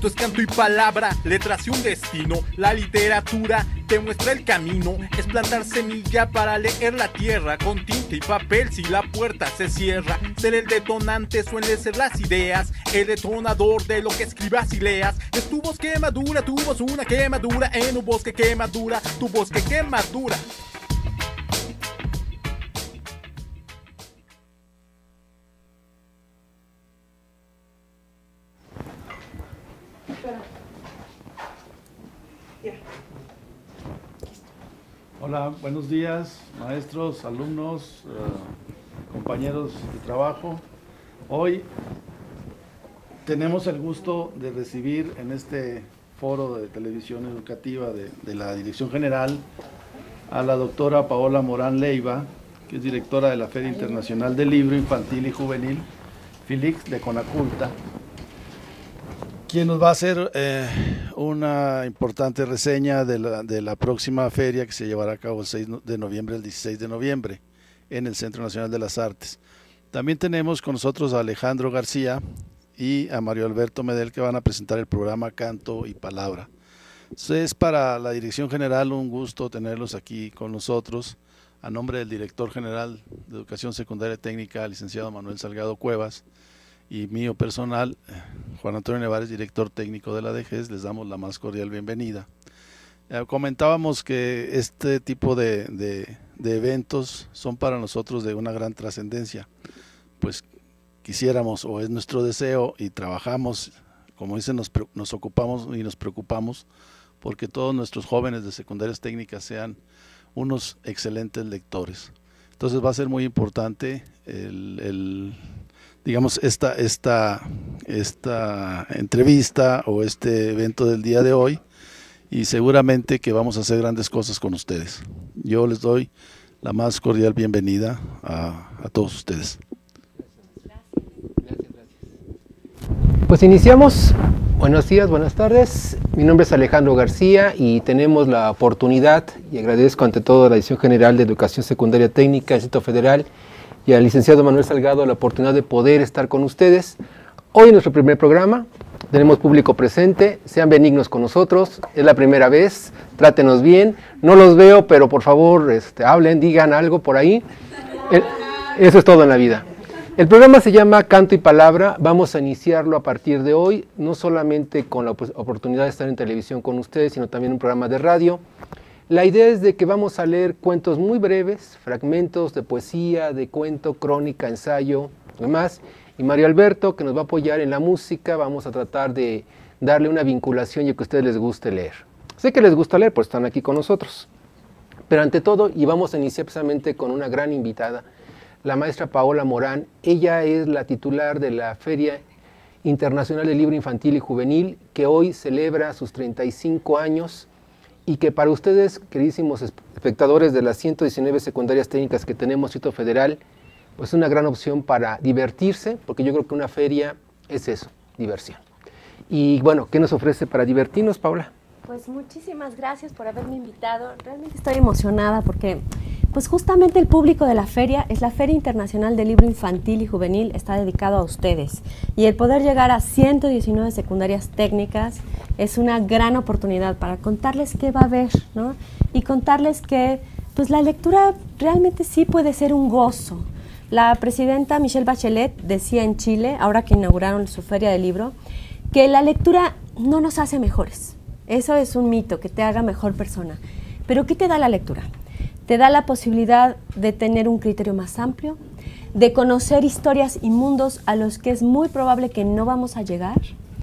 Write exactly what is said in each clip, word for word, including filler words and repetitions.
Esto es canto y palabra, letras y un destino. La literatura te muestra el camino. Es plantar semilla para leer la tierra. Con tinta y papel si la puerta se cierra. Ser el detonante suele ser las ideas. El detonador de lo que escribas y leas. Es tu voz que madura, tu voz una quemadura. En un bosque que madura, tu voz que quemadura. Hola, buenos días, maestros, alumnos, uh, compañeros de trabajo. Hoy tenemos el gusto de recibir en este foro de televisión educativa de, de la Dirección General a la doctora Paola Morán Leiva, que es directora de la Feria Internacional del Libro Infantil y Juvenil, Filix de Conaculta, quien nos va a hacer eh, una importante reseña de la, de la próxima feria que se llevará a cabo el seis de noviembre al dieciséis de noviembre en el Centro Nacional de las Artes. También tenemos con nosotros a Alejandro García y a Mario Alberto Medel, que van a presentar el programa Canto y Palabra. Entonces, es para la Dirección General un gusto tenerlos aquí con nosotros. A nombre del Director General de Educación Secundaria Técnica, licenciado Manuel Salgado Cuevas, y mío personal, Juan Antonio Nevares, director técnico de la D G E S, les damos la más cordial bienvenida. Eh, comentábamos que este tipo de, de, de eventos son para nosotros de una gran trascendencia, pues quisiéramos, o es nuestro deseo, y trabajamos, como dicen, nos, nos ocupamos y nos preocupamos porque todos nuestros jóvenes de secundarias técnicas sean unos excelentes lectores. Entonces va a ser muy importante el, el digamos, esta, esta, esta entrevista o este evento del día de hoy, y seguramente que vamos a hacer grandes cosas con ustedes. Yo les doy la más cordial bienvenida a, a todos ustedes. Pues iniciamos. Buenos días, buenas tardes. Mi nombre es Alejandro García y tenemos la oportunidad, y agradezco ante todo a la Dirección General de Educación Secundaria Técnica del Distrito Federal y al licenciado Manuel Salgado la oportunidad de poder estar con ustedes. Hoy en nuestro primer programa tenemos público presente, sean benignos con nosotros, es la primera vez, trátenos bien, no los veo, pero por favor este, hablen, digan algo por ahí. El, eso es todo en la vida. El programa se llama Canto y Palabra, vamos a iniciarlo a partir de hoy, no solamente con la oportunidad de estar en televisión con ustedes, sino también un programa de radio. La idea es de que vamos a leer cuentos muy breves, fragmentos de poesía, de cuento, crónica, ensayo, demás. Y Mario Alberto, que nos va a apoyar en la música, vamos a tratar de darle una vinculación y que a ustedes les guste leer. Sé que les gusta leer, pues están aquí con nosotros. Pero ante todo, y vamos a iniciar precisamente con una gran invitada, la maestra Paola Morán. Ella es la titular de la Feria Internacional del Libro Infantil y Juvenil, que hoy celebra sus treinta y cinco años, y que para ustedes, queridísimos espectadores de las ciento diecinueve secundarias técnicas que tenemos en el Distrito Federal, pues es una gran opción para divertirse, porque yo creo que una feria es eso, diversión. Y bueno, ¿qué nos ofrece para divertirnos, Paola? Pues muchísimas gracias por haberme invitado. Realmente estoy emocionada porque pues justamente el público de la feria es la Feria Internacional del Libro Infantil y Juvenil, está dedicado a ustedes. Y el poder llegar a ciento diecinueve secundarias técnicas es una gran oportunidad para contarles qué va a haber, ¿no? Y contarles que pues la lectura realmente sí puede ser un gozo. La presidenta Michelle Bachelet decía en Chile, ahora que inauguraron su feria del libro, que la lectura no nos hace mejores. Eso es un mito, que te haga mejor persona. Pero ¿qué te da la lectura? Te da la posibilidad de tener un criterio más amplio, de conocer historias y mundos a los que es muy probable que no vamos a llegar,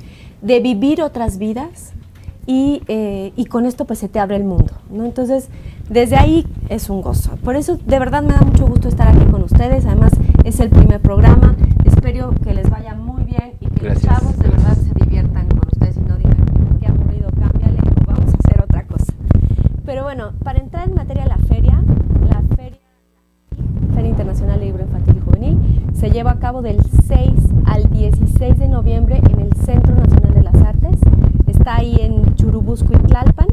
de vivir otras vidas y, eh, y con esto pues se te abre el mundo, ¿no? Entonces, desde ahí es un gozo. Por eso de verdad me da mucho gusto estar aquí con ustedes. Además es el primer programa. Espero que les vaya muy bien y que Gracias. Los chavos de verdad se diviertan con ustedes y no digan qué aburrido, cámbiale, vamos a hacer otra cosa. Pero bueno, para entrar en materia, la feria, la feria, Feria Internacional de Libro Infantil y Juvenil, se lleva a cabo del seis al dieciséis de noviembre en el Centro Nacional de las Artes. Está ahí en Churubusco y Tlalpan.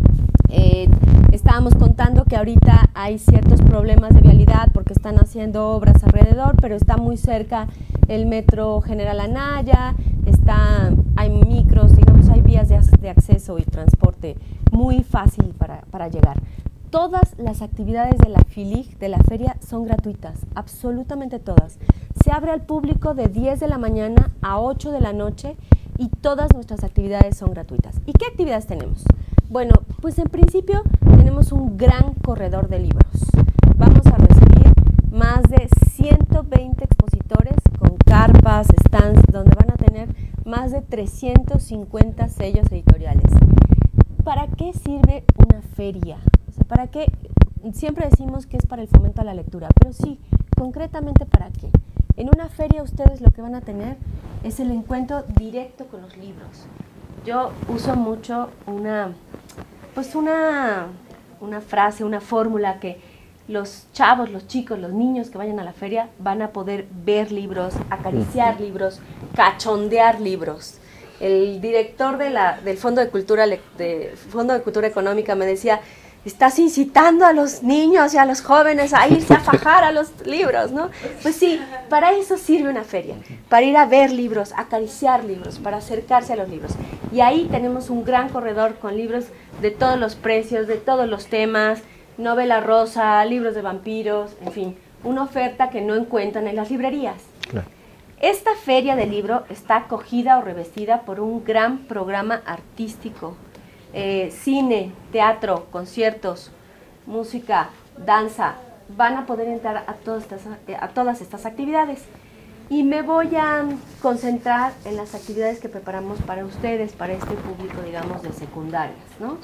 Eh, estábamos contando que ahorita hay ciertos problemas de vialidad porque están haciendo obras alrededor, pero está muy cerca el Metro General Anaya, está, hay micros, digamos, vías de, de acceso y transporte muy fácil para, para llegar. Todas las actividades de la FILIG, de la feria, son gratuitas, absolutamente todas. Se abre al público de diez de la mañana a ocho de la noche y todas nuestras actividades son gratuitas. ¿Y qué actividades tenemos? Bueno, pues en principio tenemos un gran corredor de libros. Vamos a recibir más de ciento veinte expositores con carpas, stands, donde van a tener más de trescientos cincuenta sellos editoriales. ¿Para qué sirve una feria? O sea, ¿para qué? Siempre decimos que es para el fomento a la lectura, pero sí, concretamente ¿para qué? En una feria ustedes lo que van a tener es el encuentro directo con los libros. Yo uso mucho una, pues una, una frase, una fórmula que los chavos, los chicos, los niños que vayan a la feria van a poder ver libros, acariciar libros, cachondear libros. El director de la, del Fondo de Cultura, de Fondo de Cultura Económica me decía, estás incitando a los niños y a los jóvenes a irse a fajar a los libros, ¿no? Pues sí, para eso sirve una feria, para ir a ver libros, acariciar libros, para acercarse a los libros. Y ahí tenemos un gran corredor con libros de todos los precios, de todos los temas, novela rosa, libros de vampiros, en fin, una oferta que no encuentran en las librerías. Claro. Esta feria de libro está acogida o revestida por un gran programa artístico, eh, cine, teatro, conciertos, música, danza. Van a poder entrar a todas estas, a todas estas actividades. Y me voy a concentrar en las actividades que preparamos para ustedes, para este público, digamos, de secundarias, ¿no?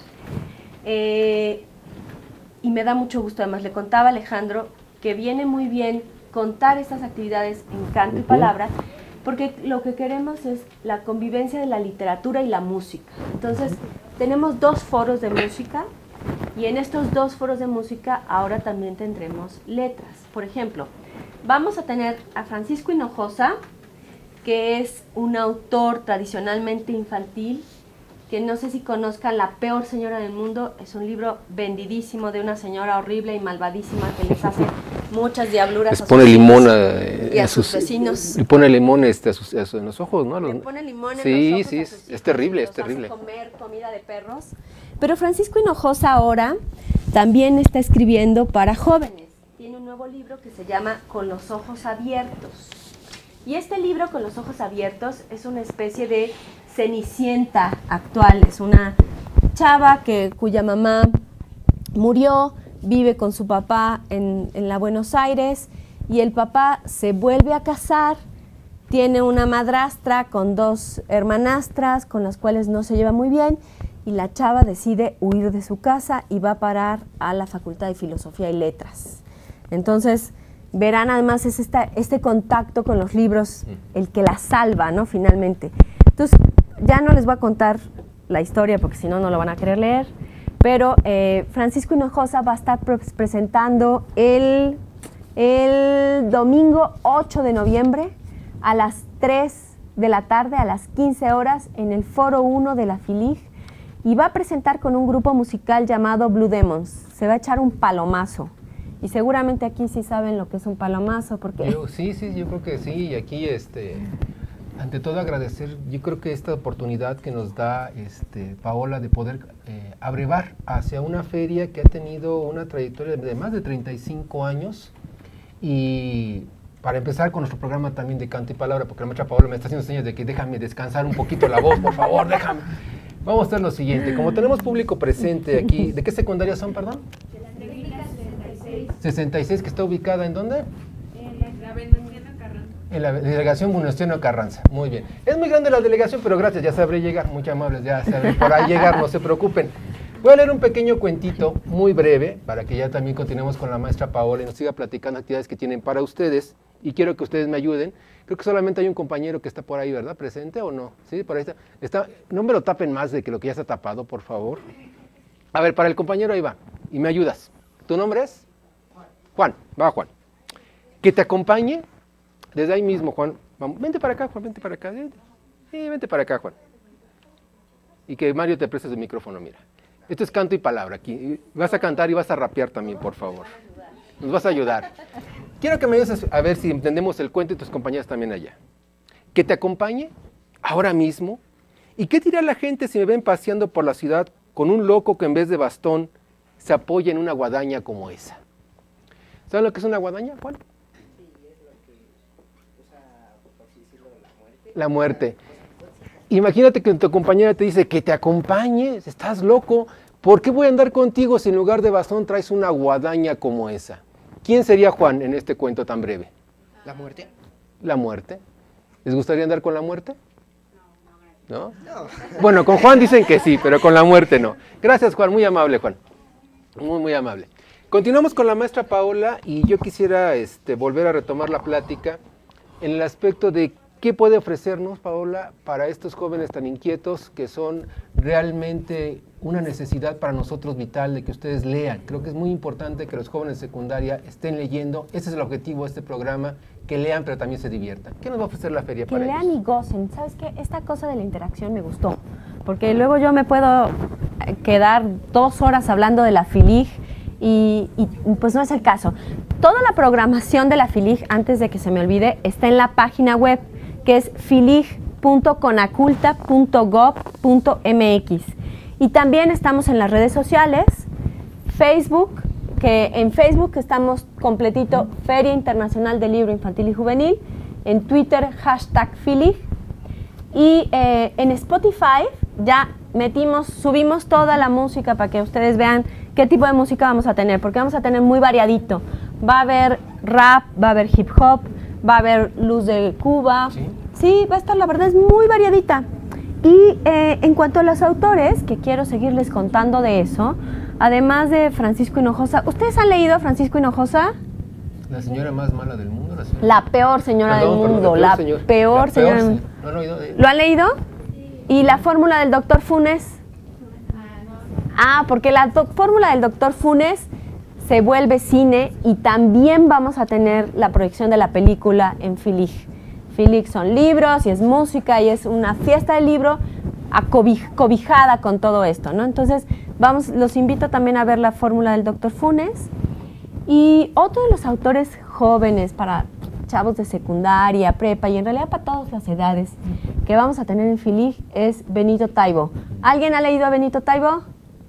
Eh, y me da mucho gusto, además le contaba a Alejandro que viene muy bien contar estas actividades en canto y palabra, porque lo que queremos es la convivencia de la literatura y la música. Entonces, tenemos dos foros de música, y en estos dos foros de música ahora también tendremos letras. Por ejemplo, vamos a tener a Francisco Hinojosa, que es un autor tradicionalmente infantil, que no sé si conozcan La peor señora del mundo. Es un libro vendidísimo de una señora horrible y malvadísima que les hace muchas diabluras les a sus pone limón a, y a, a sus, sus vecinos. Le pone limón este, a sus, a sus, en los ojos, ¿no? Le pone limón en sí, los ojos sí, a sus es, hijos es terrible, y es los hace terrible. comer comida de perros. Pero Francisco Hinojosa ahora también está escribiendo para jóvenes. Tiene un nuevo libro que se llama Con los ojos abiertos. Y este libro, Con los ojos abiertos, es una especie de Cenicienta actual. Es una chava que, cuya mamá murió, vive con su papá en, en la Buenos Aires, y el papá se vuelve a casar, tiene una madrastra con dos hermanastras con las cuales no se lleva muy bien, y la chava decide huir de su casa y va a parar a la Facultad de Filosofía y Letras. Entonces, verán además es esta, este contacto con los libros el que la salva, ¿no? Finalmente. Entonces, ya no les voy a contar la historia porque si no, no lo van a querer leer, pero eh, Francisco Hinojosa va a estar pre presentando el, el domingo ocho de noviembre a las tres de la tarde, a las quince horas, en el Foro uno de la FILIG, y va a presentar con un grupo musical llamado Blue Demons. Se va a echar un palomazo. Y seguramente aquí sí saben lo que es un palomazo, porque... Yo, sí, sí, yo creo que sí, y aquí, este, ante todo agradecer, yo creo que esta oportunidad que nos da este, Paola de poder eh, abrevar hacia una feria que ha tenido una trayectoria de más de treinta y cinco años, y para empezar con nuestro programa también de canto y palabra, porque la maestra Paola me está haciendo señas de que déjame descansar un poquito la voz, por favor, déjame. Vamos a hacer lo siguiente, como tenemos público presente aquí, ¿de qué secundaria son, perdón? sesenta y seis, que está ubicada ¿en dónde? En la Venustiano Carranza. En la delegación Venustiano Carranza, muy bien. Es muy grande la delegación, pero gracias, ya sabré llegar, muy amables, ya sabré por ahí llegar, no se preocupen. Voy a leer un pequeño cuentito, muy breve, para que ya también continuemos con la maestra Paola y nos siga platicando actividades que tienen para ustedes, y quiero que ustedes me ayuden. Creo que solamente hay un compañero que está por ahí, ¿verdad? ¿Presente o no? Sí, por ahí está. está. No me lo tapen más de que lo que ya está tapado, por favor. A ver, para el compañero ahí va, y me ayudas. ¿Tu nombre es? Juan, va Juan. Que te acompañe desde ahí mismo, Juan. Vamos, vente para acá, Juan, vente para acá. Sí, vente para acá, Juan. Y que Mario te preste el micrófono, mira. Esto es canto y palabra aquí. Vas a cantar y vas a rapear también, por favor. Nos vas a ayudar. Quiero que me ayudes a ver si entendemos el cuento y tus compañeras también allá. Que te acompañe ahora mismo ¿Y qué dirá la gente si me ven paseando por la ciudad con un loco que en vez de bastón se apoya en una guadaña como esa? ¿Saben lo que es una guadaña, Juan? Sí, es lo que usa, por así decirlo, la muerte. La muerte. Imagínate que tu compañera te dice que te acompañes, estás loco. ¿Por qué voy a andar contigo si en lugar de bastón traes una guadaña como esa? ¿Quién sería Juan en este cuento tan breve? ¿La muerte? La muerte. ¿Les gustaría andar con la muerte? ¿No? No. Bueno, con Juan dicen que sí, pero con la muerte no. Gracias, Juan, muy amable, Juan. Muy, muy amable. Continuamos con la maestra Paola y yo quisiera este, volver a retomar la plática en el aspecto de qué puede ofrecernos, Paola, para estos jóvenes tan inquietos que son realmente una necesidad para nosotros vital de que ustedes lean. Creo que es muy importante que los jóvenes de secundaria estén leyendo. Ese es el objetivo de este programa, que lean pero también se diviertan. ¿Qué nos va a ofrecer la feria Que para lean ellos? y gocen. ¿Sabes qué? Esta cosa de la interacción me gustó, porque luego yo me puedo eh, quedar dos horas hablando de la FILIG y, y pues no es el caso. Toda la programación de la FILIG, antes de que se me olvide, está en la página web, que es filig punto conaculta punto gob punto mx. Y también estamos en las redes sociales, Facebook, que en Facebook estamos completito, Feria Internacional del Libro Infantil y Juvenil, en Twitter, hashtag FILIG, y eh, en Spotify ya metimos, subimos toda la música para que ustedes vean qué tipo de música vamos a tener, porque vamos a tener muy variadito. Va a haber rap, va a haber hip hop, va a haber luz de Cuba. ¿Sí? Sí, va a estar, la verdad es muy variadita. Y eh, en cuanto a los autores, que quiero seguirles contando de eso, además de Francisco Hinojosa, ¿ustedes han leído a Francisco Hinojosa? La señora más mala del mundo. La, señora... La peor señora Perdón, del perdón, mundo, la la peor, señor. peor La señora peor, del sí. mundo. ¿Lo han oído? Eh, ¿Lo han leído? ¿Y la fórmula del doctor Funes? Ah, porque la do- fórmula del doctor Funes se vuelve cine y también vamos a tener la proyección de la película en FILIG. FILIG son libros y es música y es una fiesta del libro acobij- cobijada con todo esto, ¿no? Entonces, vamos, los invito también a ver la fórmula del doctor Funes. Y otro de los autores jóvenes para chavos de secundaria, prepa y en realidad para todas las edades que vamos a tener en FILIG es Benito Taibo. ¿Alguien ha leído a Benito Taibo?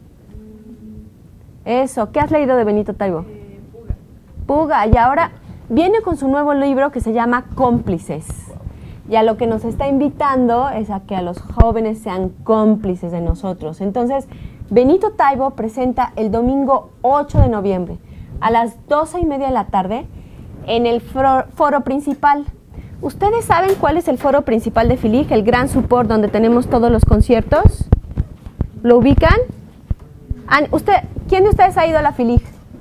Eso, ¿qué has leído de Benito Taibo? Eh, Puga. Puga, y ahora viene con su nuevo libro que se llama Cómplices. Y a lo que nos está invitando es a que a los jóvenes sean cómplices de nosotros. Entonces, Benito Taibo presenta el domingo ocho de noviembre a las doce y media de la tarde en el foro, foro principal. ¿Ustedes saben cuál es el foro principal de FILIG? El gran support donde tenemos todos los conciertos. ¿Lo ubican? Ah, ¿usted, ¿quién de ustedes ha ido a la FILIG?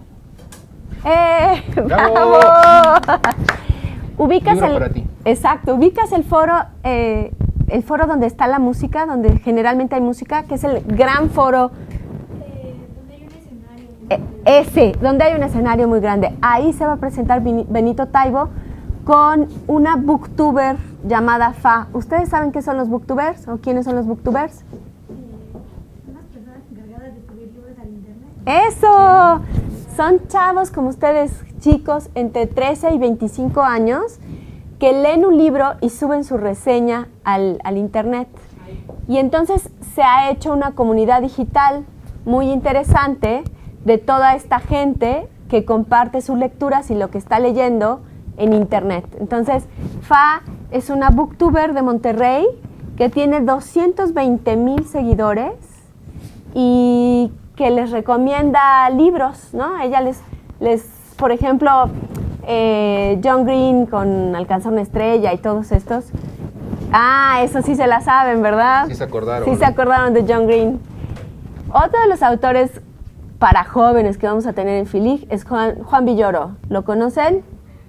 ¡Eh! ¡Bravo! Ubicas Libro el, para ti. Exacto, ubicas el foro, eh, el foro donde está la música, donde generalmente hay música, que es el gran foro. Eh, donde hay un escenario. Eh, ese, donde hay un escenario muy grande. Ahí se va a presentar Beni- Benito Taibo con una booktuber llamada Fa. ¿Ustedes saben qué son los booktubers o quiénes son los booktubers? Unas personas encargadas de subir libros al internet. ¡Eso! Son chavos como ustedes, chicos, entre trece y veinticinco años, que leen un libro y suben su reseña al, al internet. Y entonces se ha hecho una comunidad digital muy interesante de toda esta gente que comparte sus lecturas y lo que está leyendo en internet. Entonces, Fa es una booktuber de Monterrey que tiene doscientos veinte mil seguidores y que les recomienda libros, ¿no? Ella les, les por ejemplo, eh, John Green con Alcanzar una estrella y todos estos. Ah, eso sí se la saben, ¿verdad? Sí se acordaron. Sí ¿no? se acordaron de John Green. Otro de los autores para jóvenes que vamos a tener en FILIG es Juan, Juan Villoro. ¿Lo conocen?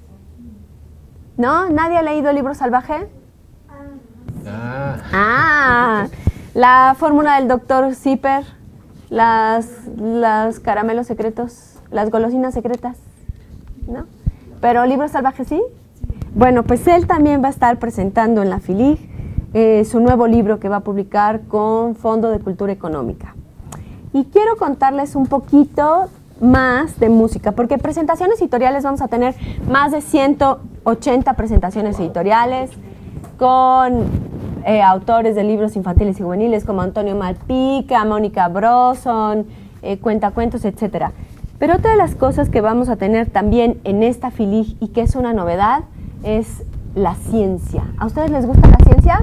¿No? ¿Nadie ha leído el libro salvaje? Ah, Ah, la fórmula del doctor Zipper, las, las caramelos secretos, las golosinas secretas, ¿no? Pero libros salvajes, ¿sí? Bueno, pues él también va a estar presentando en la FILIG eh, su nuevo libro que va a publicar con Fondo de Cultura Económica. Y quiero contarles un poquito más de música, porque presentaciones editoriales vamos a tener más de ciento ochenta presentaciones editoriales con eh, autores de libros infantiles y juveniles como Antonio Malpica, Mónica Broson, eh, Cuentacuentos, etcétera. Pero otra de las cosas que vamos a tener también en esta FILIG y que es una novedad es la ciencia. ¿A ustedes les gusta la ciencia?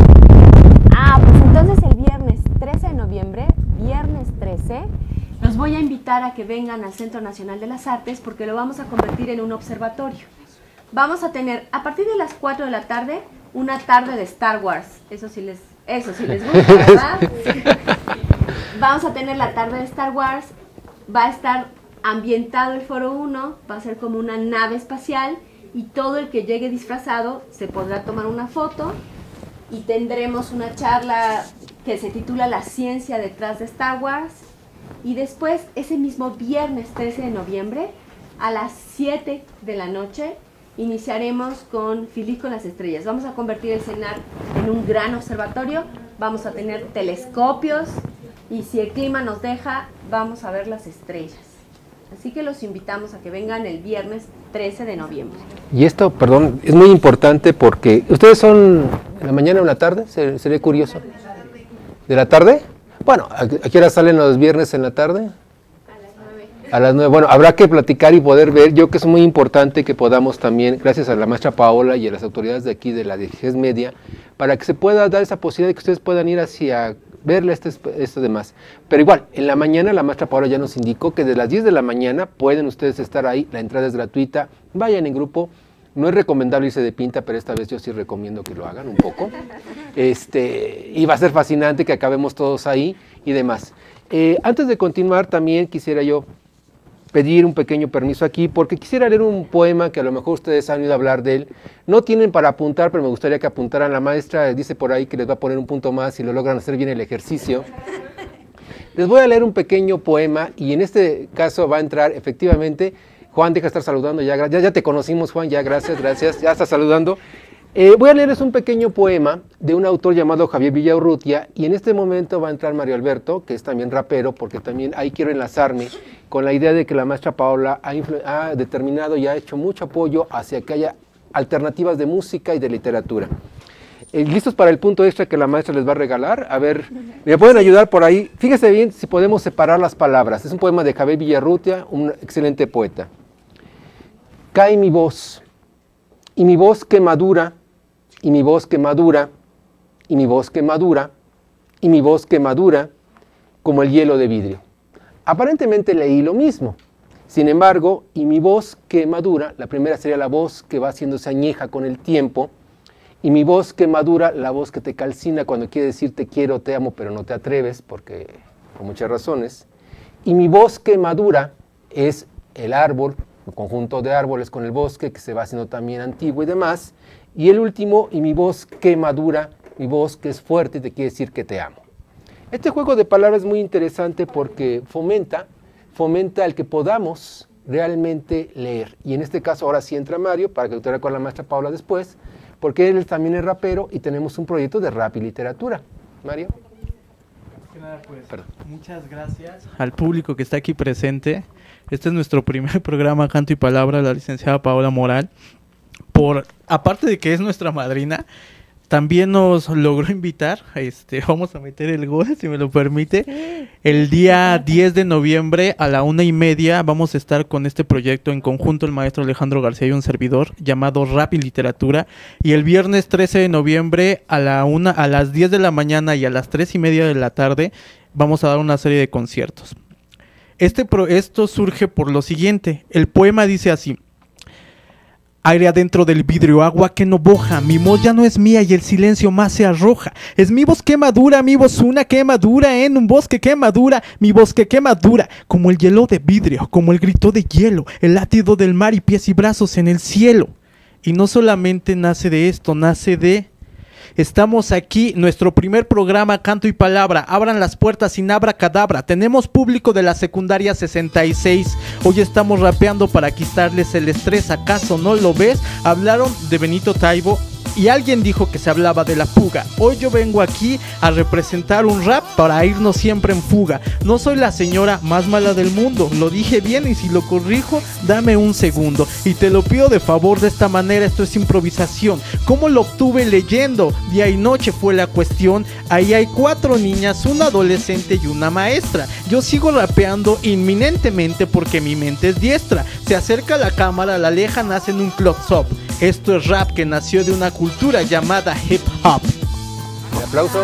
Ah, pues entonces el viernes trece de noviembre, viernes trece, los voy a invitar a que vengan al Centro Nacional de las Artes porque lo vamos a convertir en un observatorio. Vamos a tener, a partir de las cuatro de la tarde, una tarde de Star Wars. Eso sí les, eso sí les gusta, ¿verdad? Vamos a tener la tarde de Star Wars, va a estar ambientado el Foro uno, va a ser como una nave espacial y todo el que llegue disfrazado se podrá tomar una foto y tendremos una charla que se titula La ciencia detrás de Star Wars y después ese mismo viernes trece de noviembre a las siete de la noche iniciaremos con FILIG con las estrellas. Vamos a convertir el CENAR en un gran observatorio, vamos a tener telescopios y si el clima nos deja vamos a ver las estrellas. Así que los invitamos a que vengan el viernes trece de noviembre. Y esto, perdón, es muy importante porque ¿ustedes son en la mañana o en la tarde? Sería curioso. ¿De la tarde? Bueno, ¿a qué hora salen los viernes en la tarde? A las nueve. A las nueve. Bueno, habrá que platicar y poder ver. Yo creo que es muy importante que podamos también, gracias a la maestra Paola y a las autoridades de aquí de la D G E S Media, para que se pueda dar esa posibilidad de que ustedes puedan ir hacia verle este, esto demás. Pero igual, en la mañana la maestra Paola ya nos indicó que de las diez de la mañana pueden ustedes estar ahí, la entrada es gratuita, vayan en grupo, no es recomendable irse de pinta, pero esta vez yo sí recomiendo que lo hagan un poco. Este, y va a ser fascinante que acabemos todos ahí y demás. Eh, antes de continuar también quisiera yo pedir un pequeño permiso aquí, porque quisiera leer un poema que a lo mejor ustedes han oído hablar de él. No tienen para apuntar, pero me gustaría que apuntaran. La maestra dice por ahí que les va a poner un punto más si lo logran hacer bien el ejercicio. Les voy a leer un pequeño poema y en este caso va a entrar efectivamente, Juan, deja de estar saludando, ya, ya, ya te conocimos Juan, ya gracias, gracias, ya está saludando. Eh, voy a leerles un pequeño poema de un autor llamado Javier Villaurrutia y en este momento va a entrar Mario Alberto, que es también rapero, porque también ahí quiero enlazarme con la idea de que la maestra Paola ha, ha determinado y ha hecho mucho apoyo hacia que haya alternativas de música y de literatura. Eh, ¿Listos para el punto extra que la maestra les va a regalar? A ver, ¿me pueden ayudar por ahí? Fíjense bien si podemos separar las palabras. Es un poema de Javier Villaurrutia, un excelente poeta. Cae mi voz, y mi voz que madura, y mi voz que madura, y mi voz que madura, y mi voz que madura, como el hielo de vidrio. Aparentemente leí lo mismo. Sin embargo, y mi voz que madura, la primera sería la voz que va haciéndose añeja con el tiempo, y mi voz que madura, la voz que te calcina cuando quiere decir te quiero, te amo, pero no te atreves, porque por muchas razones. Y mi voz que madura es el árbol, un conjunto de árboles con el bosque que se va haciendo también antiguo y demás. Y el último, y mi voz que madura, mi voz que es fuerte y te quiere decir que te amo. Este juego de palabras es muy interesante porque fomenta, fomenta el que podamos realmente leer. Y en este caso ahora sí entra Mario, para que te recuerde con la maestra Paula después, porque él también es rapero y tenemos un proyecto de rap y literatura. Mario. Nada, pues, muchas gracias al público que está aquí presente. Este es nuestro primer programa Canto y Palabra, la licenciada Paola Moral. Por, aparte de que es nuestra madrina, también nos logró invitar, este, vamos a meter el gol si me lo permite, el día diez de noviembre a la una y media vamos a estar con este proyecto en conjunto el maestro Alejandro García y un servidor llamado Rap y Literatura, y el viernes trece de noviembre a la una, a las diez de la mañana y a las tres y media de la tarde vamos a dar una serie de conciertos. Este pro, esto surge por lo siguiente, el poema dice así: aire adentro del vidrio, agua que no boja, mi voz ya no es mía y el silencio más se arroja. Es mi voz que madura, mi voz una que madura en un bosque que madura, mi voz que que madura, como el hielo de vidrio, como el grito de hielo, el latido del mar y pies y brazos en el cielo. Y no solamente nace de esto, nace de... Estamos aquí, nuestro primer programa Canto y Palabra, abran las puertas sin abracadabra, tenemos público de la secundaria sesenta y seis, hoy estamos rapeando para quitarles el estrés, ¿acaso no lo ves? Hablaron de Benito Taibo, y alguien dijo que se hablaba de la fuga. Hoy yo vengo aquí a representar un rap para irnos siempre en fuga. No soy la señora más mala del mundo, lo dije bien y si lo corrijo, dame un segundo. Y te lo pido de favor de esta manera, esto es improvisación. ¿Cómo lo obtuve? Leyendo. Día y noche fue la cuestión. Ahí hay cuatro niñas, una adolescente y una maestra. Yo sigo rapeando inminentemente porque mi mente es diestra. Se acerca la cámara, la aleja, nace en un close-up. Esto es rap que nació de una cultura llamada hip hop. Un aplauso.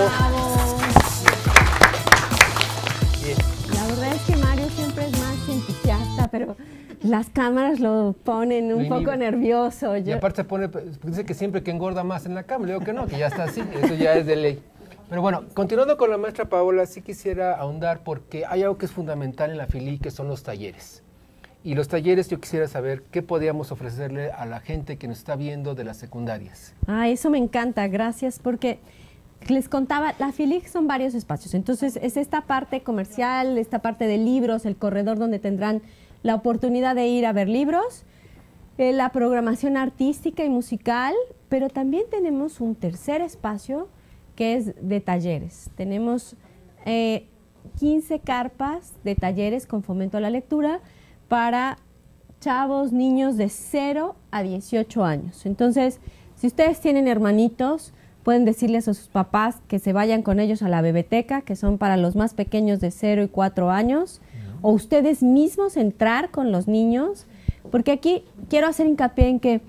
La verdad es que Mario siempre es más entusiasta, pero las cámaras lo ponen un poco nervioso. Yo... Y aparte se pone, dice que siempre que engorda más en la cámara, le digo que no, que ya está así, eso ya es de ley. Pero bueno, continuando con la maestra Paola, sí quisiera ahondar porque hay algo que es fundamental en la Fili, que son los talleres. Y los talleres yo quisiera saber qué podríamos ofrecerle a la gente que nos está viendo de las secundarias. Ah, eso me encanta, gracias, porque les contaba, la Fili son varios espacios. Entonces es esta parte comercial, esta parte de libros, el corredor donde tendrán la oportunidad de ir a ver libros, eh, la programación artística y musical, pero también tenemos un tercer espacio que es de talleres. Tenemos eh, quince carpas de talleres con fomento a la lectura para chavos, niños de cero a dieciocho años. Entonces, si ustedes tienen hermanitos, pueden decirles a sus papás que se vayan con ellos a la bebeteca, que son para los más pequeños de cero y cuatro años, uh-huh. O ustedes mismos entrar con los niños, porque aquí quiero hacer hincapié en que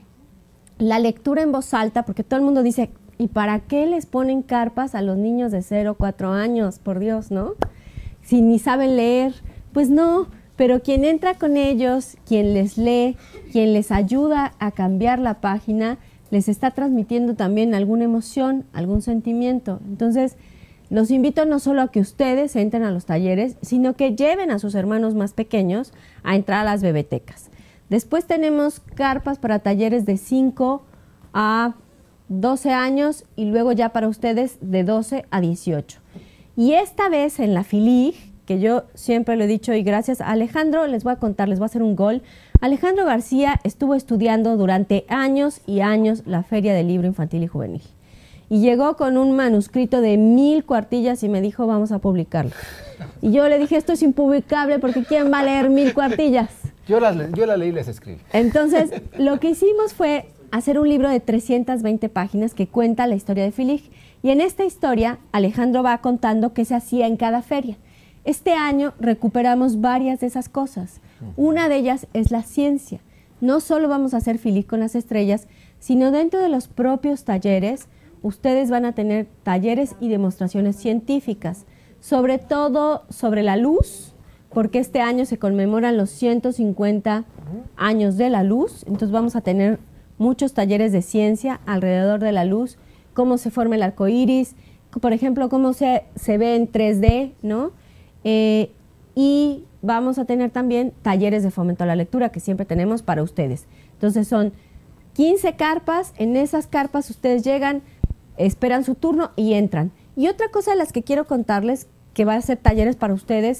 la lectura en voz alta, porque todo el mundo dice, ¿y para qué les ponen carpas a los niños de cero a cuatro años? Por Dios, ¿no? Si ni saben leer, pues no. Pero quien entra con ellos, quien les lee, quien les ayuda a cambiar la página, les está transmitiendo también alguna emoción, algún sentimiento. Entonces, los invito no solo a que ustedes entren a los talleres, sino que lleven a sus hermanos más pequeños a entrar a las bebetecas. Después tenemos carpas para talleres de cinco a doce años y luego ya para ustedes de doce a dieciocho. Y esta vez en la Fili, que yo siempre lo he dicho y gracias a Alejandro, les voy a contar, les voy a hacer un gol. Alejandro García estuvo estudiando durante años y años la Feria del Libro Infantil y Juvenil. Y llegó con un manuscrito de mil cuartillas y me dijo, vamos a publicarlo. Y yo le dije, esto es impublicable porque ¿quién va a leer mil cuartillas? Yo la, yo la leí y les escribí. Entonces, lo que hicimos fue hacer un libro de trescientas veinte páginas que cuenta la historia de Filig. Y en esta historia, Alejandro va contando qué se hacía en cada feria. Este año recuperamos varias de esas cosas. Una de ellas es la ciencia. No solo vamos a hacer Filig con las estrellas, sino dentro de los propios talleres, ustedes van a tener talleres y demostraciones científicas, sobre todo sobre la luz, porque este año se conmemoran los ciento cincuenta años de la luz, entonces vamos a tener muchos talleres de ciencia alrededor de la luz, cómo se forma el arco iris, por ejemplo, cómo se, se ve en tres D, ¿no? Eh, y vamos a tener también talleres de fomento a la lectura que siempre tenemos para ustedes. Entonces son quince carpas, en esas carpas ustedes llegan, esperan su turno y entran. Y otra cosa de las que quiero contarles, que va a ser talleres para ustedes,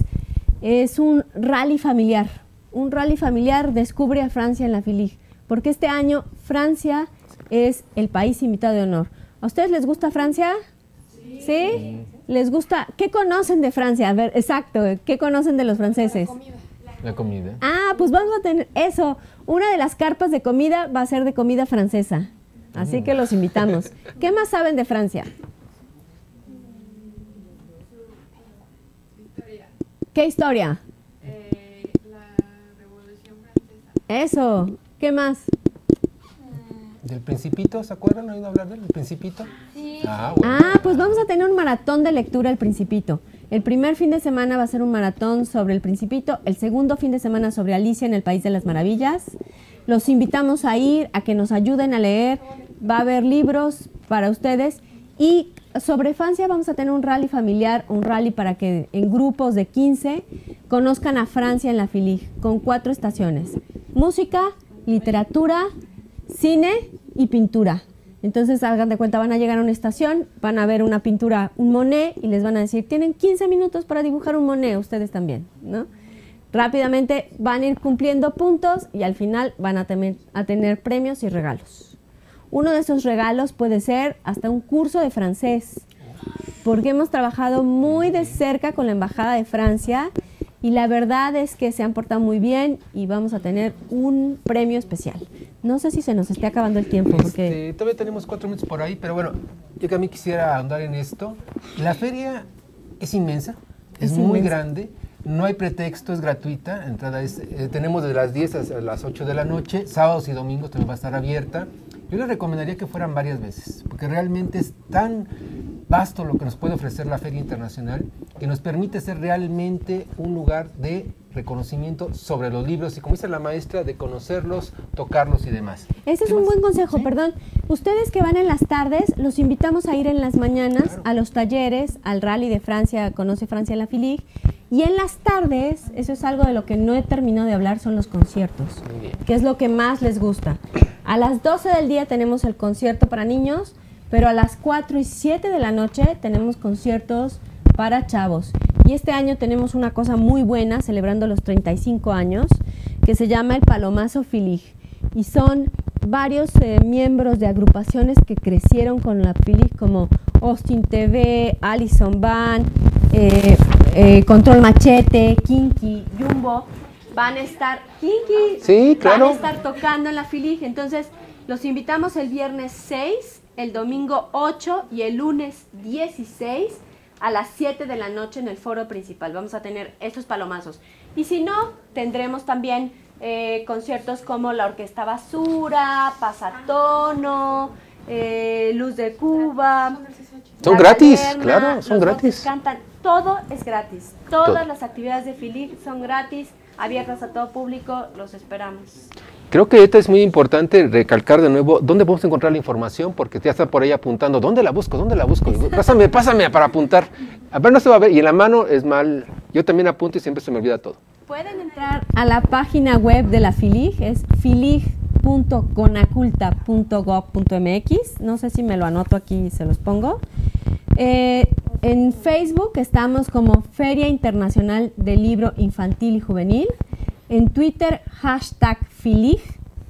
es un rally familiar. Un rally familiar descubre a Francia en la Filig, porque este año Francia es el país invitado de honor. ¿A ustedes les gusta Francia? Sí. ¿Sí? ¿Les gusta? ¿Qué conocen de Francia? A ver, exacto, ¿qué conocen de los franceses? La comida. La comida. Ah, pues vamos a tener eso. Una de las carpas de comida va a ser de comida francesa. Así que los invitamos. ¿Qué más saben de Francia? Historia. ¿Qué historia? Eh, la Revolución Francesa. Eso. ¿Qué más? ¿Del Principito? ¿Se acuerdan? ¿Han oído hablar del Principito? Sí. Ah, bueno. Ah, pues vamos a tener un maratón de lectura El Principito. El primer fin de semana va a ser un maratón sobre El Principito, el segundo fin de semana sobre Alicia en el País de las Maravillas. Los invitamos a ir, a que nos ayuden a leer. Va a haber libros para ustedes. Y sobre Francia vamos a tener un rally familiar, un rally para que en grupos de quince conozcan a Francia en la Filig, con cuatro estaciones. Música, literatura, cine y pintura. Entonces, hagan de cuenta, van a llegar a una estación, van a ver una pintura, un Monet, y les van a decir, tienen quince minutos para dibujar un Monet, ustedes también, ¿no? Rápidamente van a ir cumpliendo puntos y al final van a tener, a tener premios y regalos. Uno de esos regalos puede ser hasta un curso de francés, porque hemos trabajado muy de cerca con la Embajada de Francia y la verdad es que se han portado muy bien y vamos a tener un premio especial. No sé si se nos esté acabando el tiempo. Porque... Este, todavía tenemos cuatro minutos por ahí, pero bueno, yo también quisiera ahondar en esto. La feria es inmensa, es, es muy inmensa. grande, no hay pretexto, es gratuita. Entrada es, eh, tenemos de las diez a las ocho de la noche, sábados y domingos también va a estar abierta. Yo les recomendaría que fueran varias veces, porque realmente es tan vasto lo que nos puede ofrecer la Feria Internacional, que nos permite ser realmente un lugar de reconocimiento sobre los libros y, como dice la maestra, de conocerlos, tocarlos y demás. Ese es un buen consejo, ¿sí? Perdón. Ustedes que van en las tardes, los invitamos a ir en las mañanas claro. a los talleres, al Rally de Francia, Conoce Francia la F I L I G, y en las tardes, eso es algo de lo que no he terminado de hablar, son los conciertos, que es lo que más les gusta. A las doce del día tenemos el concierto para niños, pero a las cuatro y siete de la noche tenemos conciertos para chavos. Y este año tenemos una cosa muy buena, celebrando los treinta y cinco años, que se llama el Palomazo F I L I G. Y son varios eh, miembros de agrupaciones que crecieron con la F I L I G, como Austin T V, Allison Band, eh, eh, Control Machete, Kinky, Jumbo. Van a estar, Kinky, sí, claro. van a estar tocando en la F I L I G. Entonces, los invitamos el viernes seis, el domingo ocho y el lunes dieciséis a las siete de la noche en el foro principal. Vamos a tener estos palomazos. Y si no, tendremos también eh, conciertos como la Orquesta Basura, Pasatono, eh, Luz de Cuba. Son gratis, Caverna, claro, son gratis. Cantan, todo es gratis. Todas todo. Las actividades de F I L I G son gratis, abiertas a todo público, los esperamos. Creo que esto es muy importante recalcar de nuevo dónde podemos encontrar la información, porque ya está por ahí apuntando, ¿dónde la busco? ¿Dónde la busco? Pásame, pásame para apuntar. A ver, no se va a ver, y en la mano es mal, yo también apunto y siempre se me olvida todo. Pueden entrar a la página web de la F I L I G, es filig punto conaculta punto gob punto mx, no sé si me lo anoto aquí y se los pongo. Eh, en Facebook estamos como Feria Internacional del Libro Infantil y Juvenil. En Twitter, hashtag F I L I G,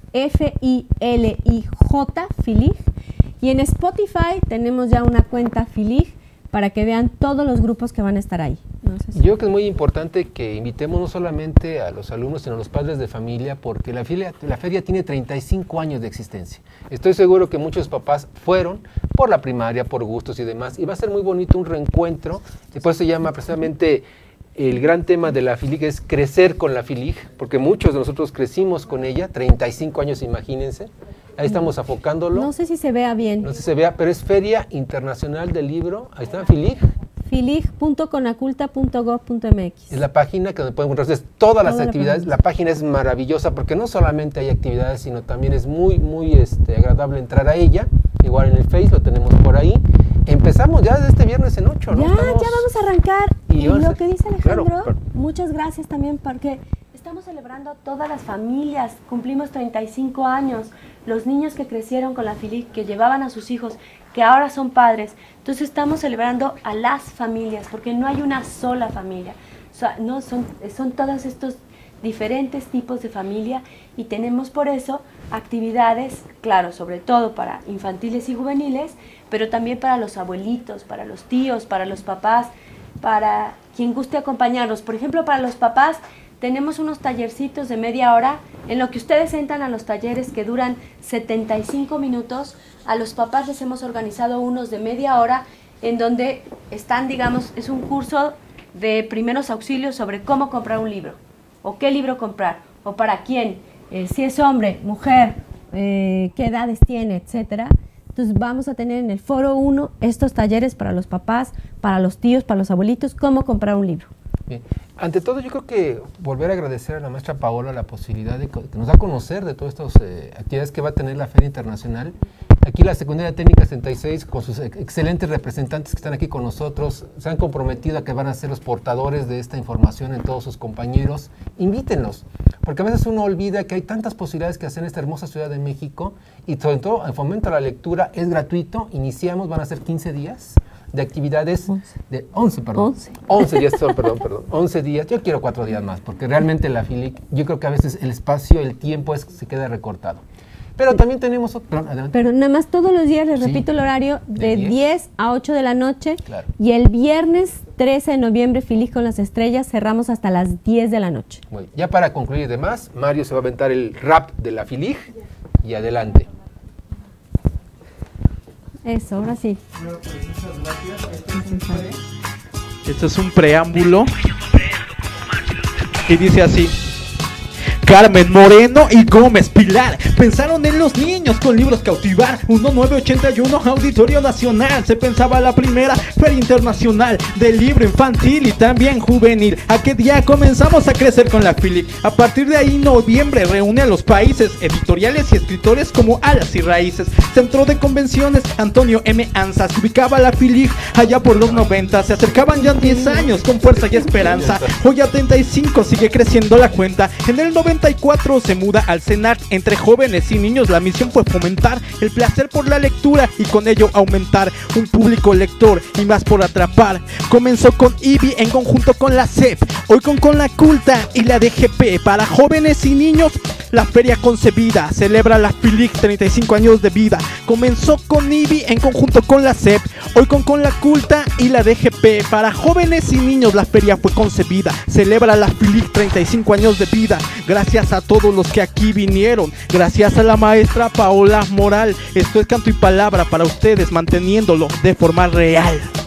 F I L I J, F I L I G. Y en Spotify tenemos ya una cuenta F I L I G para que vean todos los grupos que van a estar ahí. No sé si... Yo creo que es muy importante que invitemos no solamente a los alumnos, sino a los padres de familia, porque la feria, la feria tiene treinta y cinco años de existencia. Estoy seguro que muchos papás fueron por la primaria, por gustos y demás, y va a ser muy bonito un reencuentro. Después se llama precisamente... El gran tema de la F I L I G es crecer con la F I L I G, porque muchos de nosotros crecimos con ella, treinta y cinco años, imagínense. Ahí estamos afocándolo. No sé si se vea bien. No sé si se vea, pero es Feria Internacional del Libro. Ahí está, F I L I G. F I L I G punto conaculta punto gob punto mx. Es la página que donde pueden encontrar ustedes todas las Toda actividades. La, la página es maravillosa porque no solamente hay actividades, sino también es muy, muy este, agradable entrar a ella. Igual en el Face lo tenemos por ahí. Empezamos ya desde este viernes en ocho, ¿no? Ya, estamos... ya vamos a arrancar. Y, y lo que dice Alejandro, claro, pero... muchas gracias también porque estamos celebrando a todas las familias. Cumplimos treinta y cinco años. Los niños que crecieron con la F I L I G, que llevaban a sus hijos, que ahora son padres. Entonces estamos celebrando a las familias porque no hay una sola familia. O sea, no, son, son todos estos diferentes tipos de familia y tenemos por eso actividades, claro, sobre todo para infantiles y juveniles, pero también para los abuelitos, para los tíos, para los papás, para quien guste acompañarnos. Por ejemplo, para los papás tenemos unos tallercitos de media hora en lo que ustedes entran a los talleres que duran setenta y cinco minutos. A los papás les hemos organizado unos de media hora en donde están, digamos, es un curso de primeros auxilios sobre cómo comprar un libro, o qué libro comprar, o para quién, eh, si es hombre, mujer, eh, qué edades tiene, etcétera. Entonces vamos a tener en el foro uno estos talleres para los papás, para los tíos, para los abuelitos, cómo comprar un libro. Bien. Ante todo, yo creo que volver a agradecer a la maestra Paola la posibilidad de que nos da a conocer de todas estas eh, actividades que va a tener la Feria Internacional. Aquí la Secundaria Técnica sesenta y seis, con sus excelentes representantes que están aquí con nosotros, se han comprometido a que van a ser los portadores de esta información en todos sus compañeros. Invítenlos, porque a veces uno olvida que hay tantas posibilidades que hacer en esta hermosa Ciudad de México y sobre todo el fomento a la lectura es gratuito. Iniciamos, van a ser quince días de actividades, once. de once, perdón, once, once días, perdón, perdón, once días. Yo quiero cuatro días más, porque realmente la F I L I G, yo creo que a veces el espacio, el tiempo es, se queda recortado. Pero también tenemos otro. Perdón, adelante. Pero nada más todos los días, les Sí. repito el horario, de, De diez. diez a ocho de la noche. Claro. Y el viernes trece de noviembre, Filig con las estrellas, cerramos hasta las diez de la noche. Bueno, ya para concluir y demás, Mario se va a aventar el rap de la Filig y adelante. Eso, ahora sí. Este es un preámbulo y dice así: Carmen Moreno y Gómez Pilar pensaron en los niños con libros cautivar. Diecinueve ochenta y uno, Auditorio Nacional. Se pensaba la primera Feria Internacional del Libro Infantil y también Juvenil. Aquel día comenzamos a crecer con la Filig. A partir de ahí, noviembre reúne a los países editoriales y escritores como Alas y Raíces. Centro de Convenciones Antonio M. Anza. Se ubicaba la Filig allá por los noventa. Se acercaban ya diez años con fuerza y esperanza. Hoy a treinta y cinco sigue creciendo la cuenta. En el noventa y cuatro se muda al CENART. Entre jóvenes y niños la misión fue fomentar el placer por la lectura y con ello aumentar un público lector y más por atrapar. Comenzó con I B I en conjunto con la C E P, hoy con con la Culta y la D G P. Para jóvenes y niños la feria concebida celebra la Filig treinta y cinco años de vida. Comenzó con I B I en conjunto con la C E P, hoy con con la Culta y la D G P. Para jóvenes y niños la feria fue concebida, celebra la Filig treinta y cinco años de vida. Gracias a todos los que aquí vinieron, gracias a la maestra Paola Moral. Esto es Canto y Palabra para ustedes, manteniéndolo de forma real.